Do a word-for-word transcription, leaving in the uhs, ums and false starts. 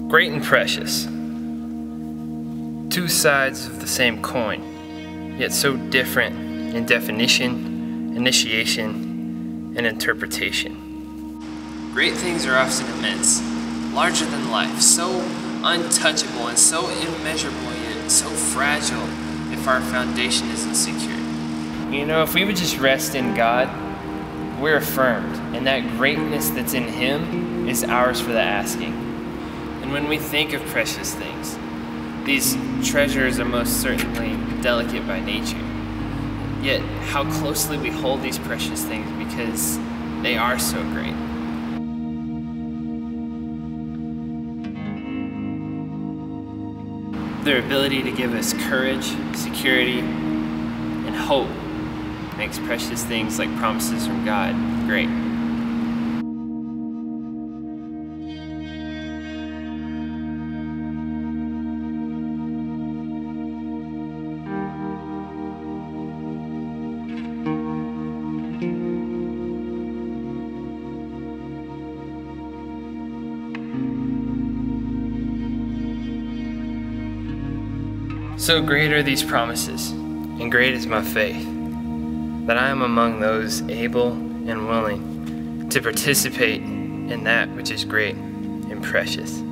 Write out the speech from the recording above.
Great and precious. Two sides of the same coin, yet so different in definition, initiation, and interpretation. Great things are often immense, larger than life, so untouchable and so immeasurable, yet so fragile if our foundation isn't secure. You know, if we would just rest in God, we're affirmed, and that greatness that's in Him is ours for the asking. And when we think of precious things, these treasures are most certainly delicate by nature. Yet, how closely we hold these precious things because they are so great. Their ability to give us courage, security, and hope makes precious things like promises from God great. So great are these promises, and great is my faith, that I am among those able and willing to participate in that which is great and precious.